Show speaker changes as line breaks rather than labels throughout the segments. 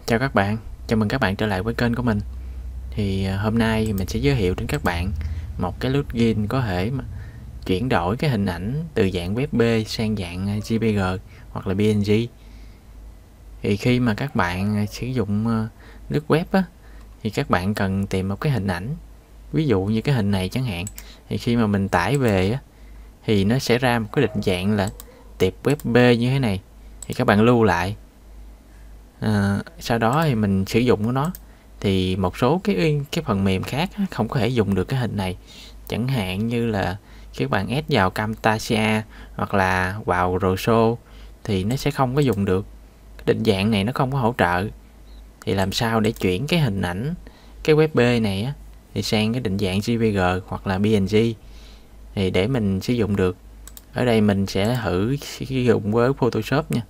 Chào các bạn, chào mừng các bạn trở lại với kênh của mình. Hôm nay mình sẽ giới thiệu đến các bạn một cái plugin có thể mà chuyển đổi cái hình ảnh từ dạng WebP sang dạng JPG hoặc là PNG. Thì khi mà các bạn sử dụng lướt web á, thì các bạn cần tìm một cái hình ảnh, ví dụ như cái hình này chẳng hạn. Thì khi mà mình tải về á, thì nó sẽ ra một cái định dạng là tiệp WebP như thế này. Thì các bạn lưu lại. Sau đó thì mình sử dụng của nó, thì một số cái phần mềm khác không có thể dùng được cái hình này, chẳng hạn như là các bạn ép vào Camtasia hoặc là vào Rosso thì nó sẽ không có dùng được. Cái định dạng này nó không có hỗ trợ. Thì làm sao để chuyển cái hình ảnh cái WebP này á thì sang cái định dạng JPG hoặc là PNG thì để mình sử dụng được. Ở đây mình sẽ thử sử dụng với Photoshop nha.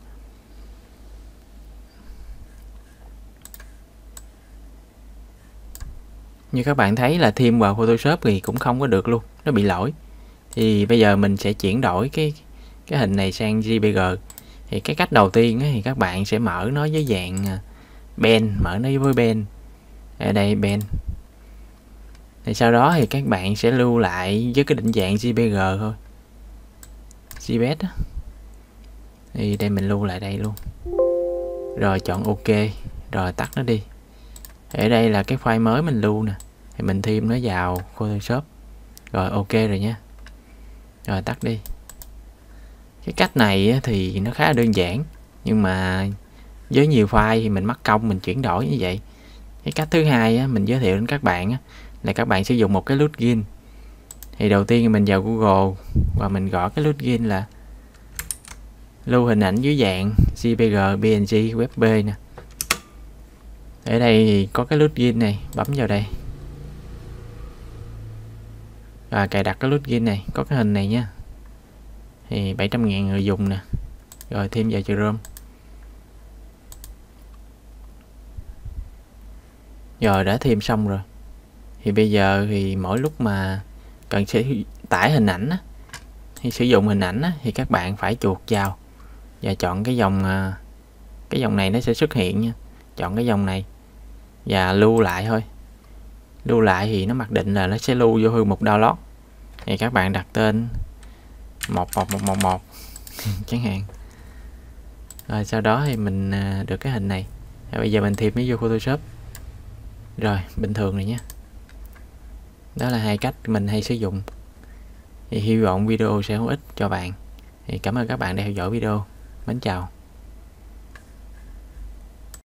Như các bạn thấy là thêm vào Photoshop thì cũng không có được luôn, nó bị lỗi. Thì bây giờ mình sẽ chuyển đổi cái hình này sang JPG. Thì cái cách đầu tiên thì các bạn sẽ mở nó với dạng pen, mở nó với pen. Ở đây pen. Thì sau đó thì các bạn sẽ lưu lại với cái định dạng JPG thôi. JPEG á. Thì đây mình lưu lại đây luôn. Rồi chọn OK, rồi tắt nó đi. Ở đây là cái file mới mình lưu nè. Thì mình thêm nó vào Photoshop. Rồi OK rồi nha. Rồi tắt đi. Cái cách này thì nó khá là đơn giản, nhưng mà với nhiều file thì mình mất công mình chuyển đổi như vậy. Cái cách thứ hai mình giới thiệu đến các bạn là các bạn sử dụng một cái plugin. Thì đầu tiên mình vào Google và mình gõ cái plugin là lưu hình ảnh dưới dạng JPG, PNG, WebP nè. Ở đây thì có cái plugin này, bấm vào đây và cài đặt cái plugin này, có cái hình này nha. Thì 700.000 người dùng nè. Rồi thêm vào Chrome. Rồi đã thêm xong rồi. Thì bây giờ thì mỗi lúc mà cần sẽ tải hình ảnh hay sử dụng hình ảnh thì các bạn phải chuột vào và chọn cái dòng này nó sẽ xuất hiện nha. Chọn cái dòng này và lưu lại thôi. Lưu lại thì nó mặc định là nó sẽ lưu vô hư mục download. Thì các bạn đặt tên 11111 chẳng hạn. Rồi sau đó thì mình được cái hình này. Rồi bây giờ mình thêm nó vô Photoshop. Rồi bình thường rồi nhé. Đó là hai cách mình hay sử dụng. Thì hy vọng video sẽ hữu ích cho bạn. Thì cảm ơn các bạn đã theo dõi video. Mến chào.